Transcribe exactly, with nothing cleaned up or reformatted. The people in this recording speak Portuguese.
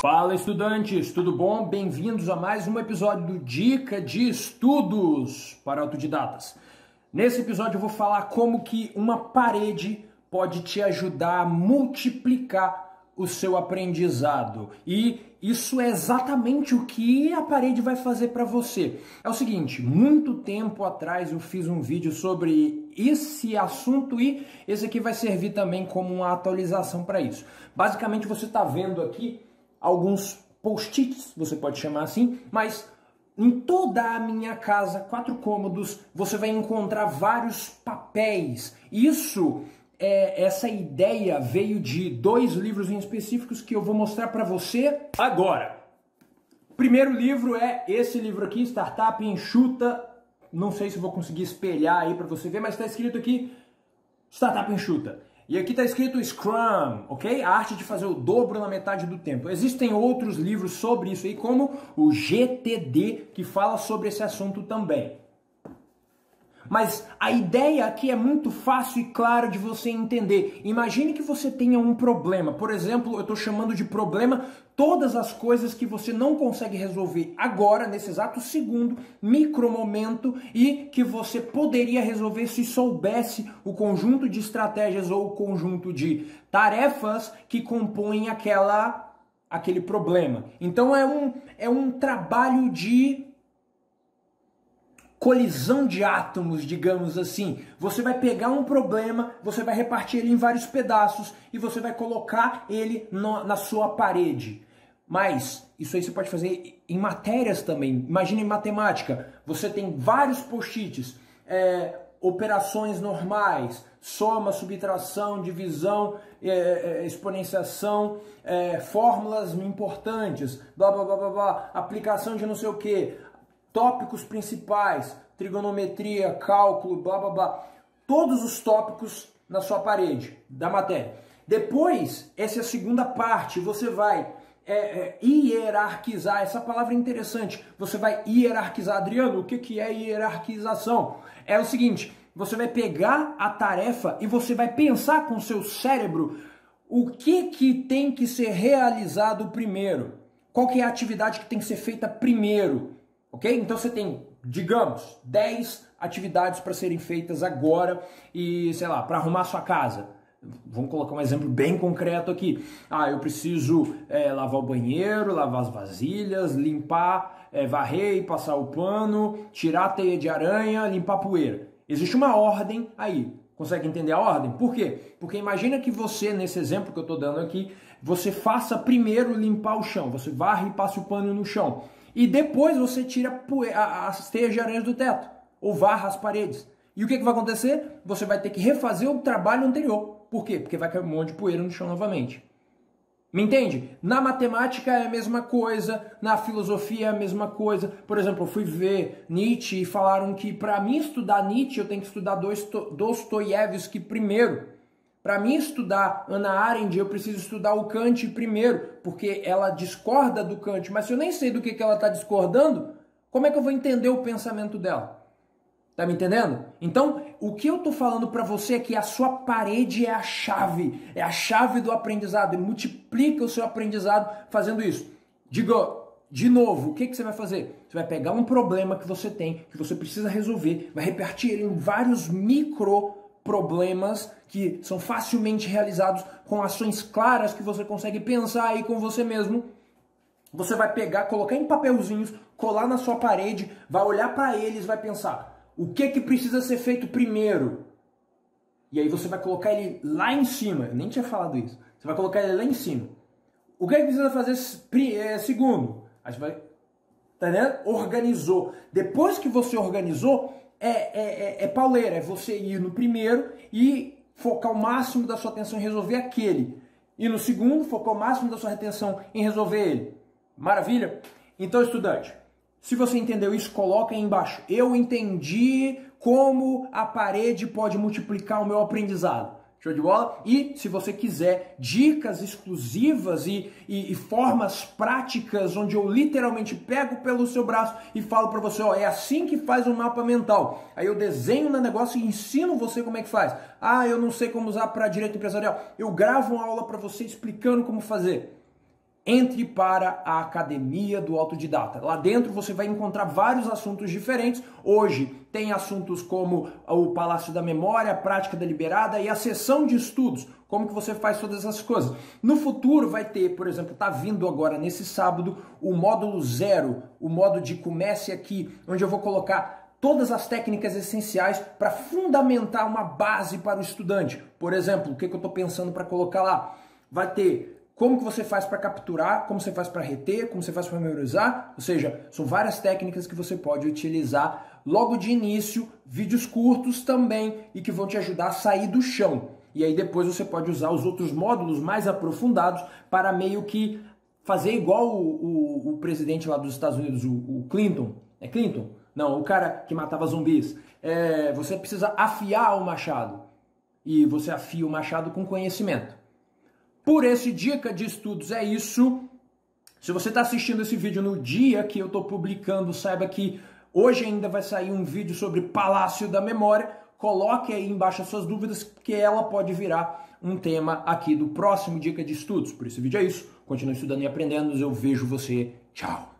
Fala, estudantes, tudo bom? Bem-vindos a mais um episódio do Dica de Estudos para Autodidatas. Nesse episódio eu vou falar como que uma parede pode te ajudar a multiplicar o seu aprendizado. E isso é exatamente o que a parede vai fazer para você. É o seguinte, muito tempo atrás eu fiz um vídeo sobre esse assunto e esse aqui vai servir também como uma atualização para isso. Basicamente você está vendo aqui alguns post-its, você pode chamar assim, mas em toda a minha casa, quatro cômodos, você vai encontrar vários papéis. Isso, é, essa ideia veio de dois livros em específicos que eu vou mostrar para você agora. O primeiro livro é esse livro aqui, Startup Enxuta. Não sei se vou conseguir espelhar aí para você ver, mas está escrito aqui Startup Enxuta. E aqui está escrito Scrum, ok? A arte de fazer o dobro na metade do tempo. Existem outros livros sobre isso aí, como o G T D, que fala sobre esse assunto também. Mas a ideia aqui é muito fácil e clara de você entender. Imagine que você tenha um problema. Por exemplo, eu estou chamando de problema todas as coisas que você não consegue resolver agora, nesse exato segundo, micromomento, e que você poderia resolver se soubesse o conjunto de estratégias ou o conjunto de tarefas que compõem aquela, aquele problema. Então é um, é um trabalho de colisão de átomos, digamos assim. Você vai pegar um problema, você vai repartir ele em vários pedaços e você vai colocar ele no, na sua parede. Mas isso aí você pode fazer em matérias também. Imagina em matemática, você tem vários post-its, é, operações normais, soma, subtração, divisão, é, é, exponenciação, é, fórmulas importantes, blá, blá, blá, blá, blá, aplicação de não sei o que, tópicos principais, trigonometria, cálculo, blá, blá, blá. Todos os tópicos na sua parede da matéria. Depois, essa é a segunda parte, você vai é, é, hierarquizar. Essa palavra é interessante. Você vai hierarquizar. Adriano, o que, que é hierarquização? É o seguinte, você vai pegar a tarefa e você vai pensar com o seu cérebro o que, que tem que ser realizado primeiro. Qual que é a atividade que tem que ser feita primeiro. Ok? Então você tem, digamos, dez atividades para serem feitas agora e, sei lá, para arrumar sua casa. Vamos colocar um exemplo bem concreto aqui. Ah, eu preciso é, lavar o banheiro, lavar as vasilhas, limpar, é, varrer e passar o pano, tirar a teia de aranha, limpar a poeira. Existe uma ordem aí. Consegue entender a ordem? Por quê? Porque imagina que você, nesse exemplo que eu estou dando aqui, você faça primeiro limpar o chão. Você varre e passe o pano no chão. E depois você tira as teias de aranha do teto, ou varra as paredes. E o que, que vai acontecer? Você vai ter que refazer o trabalho anterior. Por quê? Porque vai cair um monte de poeira no chão novamente. Me entende? Na matemática é a mesma coisa, na filosofia é a mesma coisa. Por exemplo, eu fui ver Nietzsche e falaram que para mim estudar Nietzsche eu tenho que estudar Dostoiévski primeiro. Para mim estudar Hannah Arendt, eu preciso estudar o Kant primeiro, porque ela discorda do Kant. Mas se eu nem sei do que, que ela está discordando, como é que eu vou entender o pensamento dela? Tá me entendendo? Então, o que eu estou falando para você é que a sua parede é a chave, é a chave do aprendizado, e multiplica o seu aprendizado fazendo isso. Diga de novo, o que, que você vai fazer? Você vai pegar um problema que você tem, que você precisa resolver, vai repartir ele em vários micro problemas que são facilmente realizados com ações claras que você consegue pensar aí com você mesmo. Você vai pegar, colocar em papelzinhos, colar na sua parede, vai olhar para eles, vai pensar o que que precisa ser feito primeiro. E aí você vai colocar ele lá em cima. Eu nem tinha falado isso. Você vai colocar ele lá em cima. O que que precisa fazer segundo? Aí você vai, tá entendendo? Organizou. Depois que você organizou, É, é, é, é pauleira, é você ir no primeiro e focar o máximo da sua atenção em resolver aquele. E no segundo, focar o máximo da sua atenção em resolver ele. Maravilha? Então, estudante, se você entendeu isso, coloca aí embaixo. Eu entendi como a parede pode multiplicar o meu aprendizado. Show de bola? E se você quiser dicas exclusivas e, e, e formas práticas onde eu literalmente pego pelo seu braço e falo para você, ó, é assim que faz um mapa mental. Aí eu desenho no negócio e ensino você como é que faz. Ah, eu não sei como usar para direito empresarial. Eu gravo uma aula para você explicando como fazer. entre para a Academia do Autodidata. Lá dentro você vai encontrar vários assuntos diferentes. Hoje tem assuntos como o Palácio da Memória, a Prática Deliberada e a Sessão de Estudos. Como que você faz todas essas coisas. No futuro vai ter, por exemplo, tá vindo agora nesse sábado, o módulo zero, o módulo de Comece Aqui, onde eu vou colocar todas as técnicas essenciais para fundamentar uma base para o estudante. Por exemplo, o que, que eu estou pensando para colocar lá? Vai ter como que você faz para capturar, como você faz para reter, como você faz para memorizar, ou seja, são várias técnicas que você pode utilizar logo de início, vídeos curtos também e que vão te ajudar a sair do chão. E aí depois você pode usar os outros módulos mais aprofundados para meio que fazer igual o, o, o presidente lá dos Estados Unidos, o, o Clinton. É Clinton? Não, o cara que matava zumbis. É, você precisa afiar o machado. E você afia o machado com conhecimento. Por esse Dica de Estudos é isso. Se você está assistindo esse vídeo no dia que eu estou publicando, saiba que hoje ainda vai sair um vídeo sobre Palácio da Memória. Coloque aí embaixo as suas dúvidas, que ela pode virar um tema aqui do próximo Dica de Estudos. Por esse vídeo é isso. Continue estudando e aprendendo. Eu vejo você. Tchau.